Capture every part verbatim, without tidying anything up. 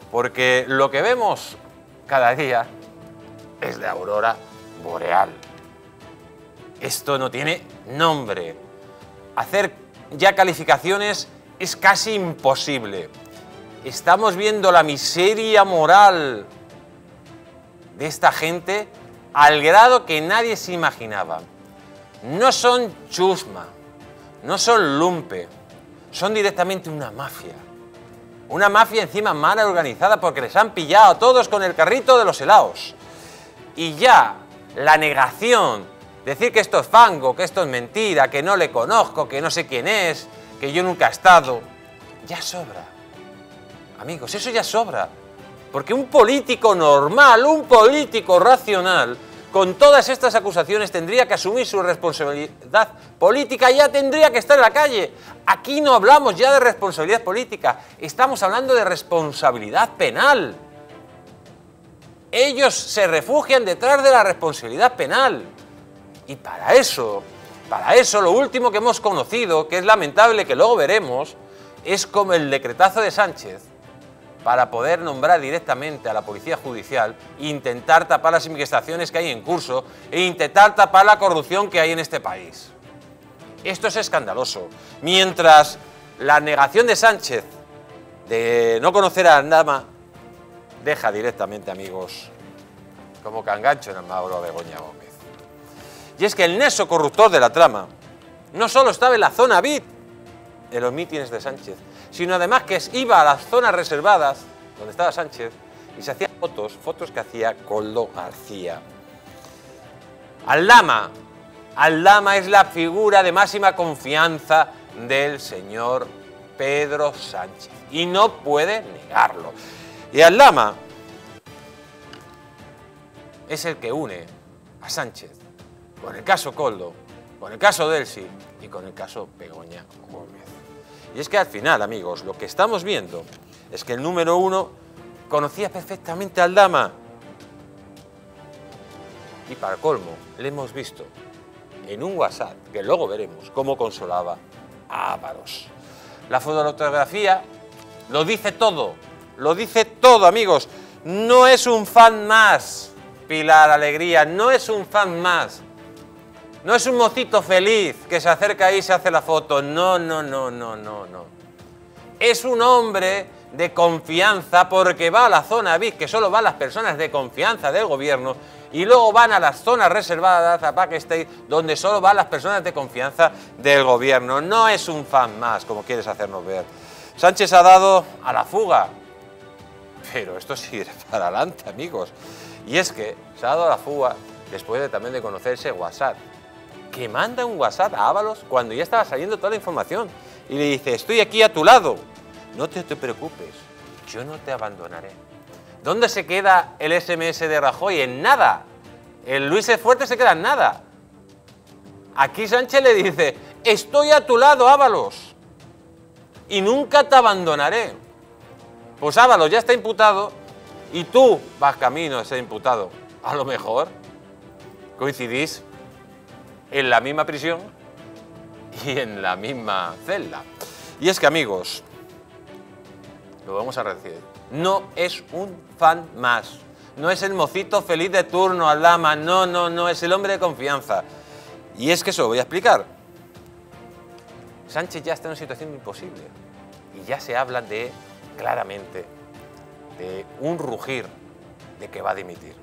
porque lo que vemos cada día es la aurora boreal. Esto no tiene nombre. Hacer ya calificaciones es casi imposible. Estamos viendo la miseria moral de esta gente al grado que nadie se imaginaba. No son chusma, no son lumpe, son directamente una mafia. Una mafia encima mal organizada porque les han pillado a todos con el carrito de los helados. Y ya la negación, decir que esto es fango, que esto es mentira, que no le conozco, que no sé quién es, que yo nunca he estado, ya sobra. Amigos, eso ya sobra. Porque un político normal, un político racional, con todas estas acusaciones tendría que asumir su responsabilidad política y ya tendría que estar en la calle. Aquí no hablamos ya de responsabilidad política, estamos hablando de responsabilidad penal. Ellos se refugian detrás de la responsabilidad penal. Y para eso, para eso lo último que hemos conocido, que es lamentable que luego veremos, es como el decretazo de Sánchez para poder nombrar directamente a la Policía Judicial e intentar tapar las investigaciones que hay en curso e intentar tapar la corrupción que hay en este país. Esto es escandaloso. Mientras la negación de Sánchez de no conocer a Aldama deja directamente, amigos, como cangancho en el Mauro Begoña Gómez. Y es que el nexo corruptor de la trama no solo estaba en la zona V I P, en los mítines de Sánchez, sino además que iba a las zonas reservadas donde estaba Sánchez y se hacían fotos, fotos que hacía Koldo García. Aldama, Aldama es la figura de máxima confianza del señor Pedro Sánchez y no puede negarlo. Y Aldama es el que une a Sánchez con el caso Koldo, con el caso Delcy y con el caso Begoña Gómez. Y es que al final, amigos, lo que estamos viendo es que el número uno conocía perfectamente a Aldama. Y para colmo, le hemos visto en un WhatsApp, que luego veremos cómo consolaba a Ábalos. La fotografía lo dice todo, lo dice todo, amigos. No es un fan más, Pilar Alegría, no es un fan más. No es un mocito feliz que se acerca ahí y se hace la foto. No, no, no, no, no, no. Es un hombre de confianza porque va a la zona V I P, que solo van las personas de confianza del gobierno, y luego van a las zonas reservadas, a backstage, donde solo van las personas de confianza del gobierno. No es un fan más, como quieres hacernos ver. Sánchez ha dado a la fuga. Pero esto sigue para adelante, amigos. Y es que se ha dado a la fuga después de, también de conocerse WhatsApp, que manda un WhatsApp a Ábalos cuando ya estaba saliendo toda la información y le dice: estoy aquí a tu lado, no te, te preocupes, yo no te abandonaré. ¿Dónde se queda el ese eme ese de Rajoy? En nada. El Luis Fuerte se queda en nada. Aquí Sánchez le dice: estoy a tu lado, Ábalos, y nunca te abandonaré. Pues Ábalos ya está imputado y tú vas camino a ser imputado. A lo mejor coincidís en la misma prisión y en la misma celda. Y es que, amigos, lo vamos a decir, no es un fan más, no es el mocito feliz de turno, Aldama, no, no, no, es el hombre de confianza. Y es que eso lo voy a explicar. Sánchez ya está en una situación imposible y ya se habla de, claramente, de un rugir de que va a dimitir.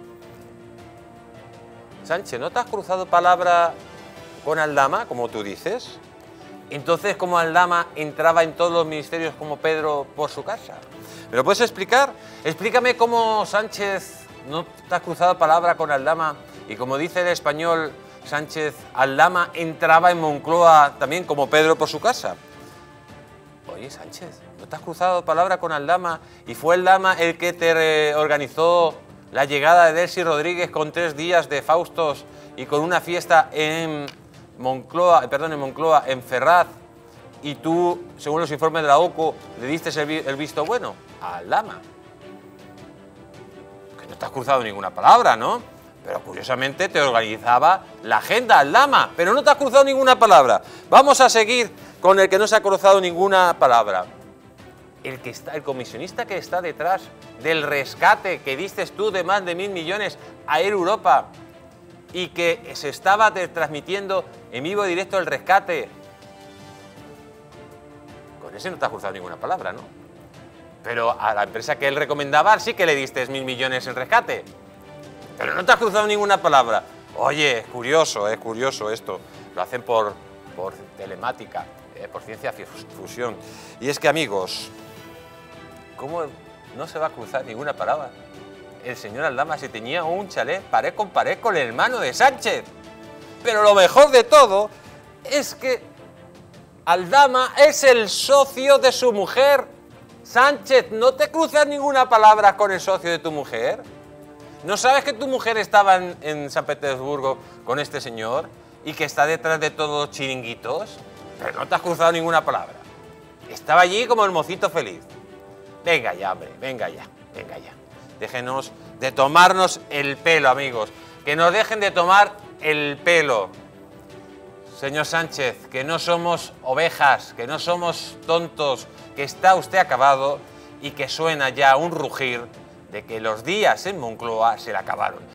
Sánchez, ¿no te has cruzado palabra con Aldama, como tú dices? Entonces, ¿cómo Aldama entraba en todos los ministerios como Pedro por su casa? ¿Me lo puedes explicar? Explícame cómo Sánchez no te has cruzado palabra con Aldama y, como dice el español Sánchez, Aldama entraba en Moncloa también como Pedro por su casa. Oye, Sánchez, ¿no te has cruzado palabra con Aldama y fue Aldama el que te organizó la llegada de Delcy Rodríguez con tres días de Faustos y con una fiesta en Moncloa, perdón, en Moncloa, en Ferraz, y tú, según los informes de la O C U, le diste el, el visto bueno a Aldama? Que no te has cruzado ninguna palabra, ¿no? Pero curiosamente te organizaba la agenda Aldama, pero no te has cruzado ninguna palabra. Vamos a seguir con el que no se ha cruzado ninguna palabra. el, que está, el comisionista que está detrás del rescate que diste tú de más de mil millones a Air Europa y que se estaba transmitiendo en vivo directo el rescate, con ese no te has cruzado ninguna palabra, ¿no? Pero a la empresa que él recomendaba sí que le diste mil millones en rescate, pero no te has cruzado ninguna palabra. Oye, es curioso, es curioso esto, lo hacen por, por telemática, eh, por ciencia fusión. Y es que, amigos, ¿cómo no se va a cruzar ninguna palabra? El señor Aldama se tenía un chalet pared con pared con el hermano de Sánchez. Pero lo mejor de todo es que Aldama es el socio de su mujer. Sánchez, ¿no te cruzas ninguna palabra con el socio de tu mujer? ¿No sabes que tu mujer estaba en, en San Petersburgo con este señor y que está detrás de todos los chiringuitos? Pero no te has cruzado ninguna palabra. Estaba allí como el mocito feliz. Venga ya, hombre, venga ya, venga ya. Déjenos de tomarnos el pelo, amigos. Que nos dejen de tomar el pelo. Señor Sánchez, que no somos ovejas, que no somos tontos, que está usted acabado y que suena ya un rugir de que los días en Moncloa se le acabaron.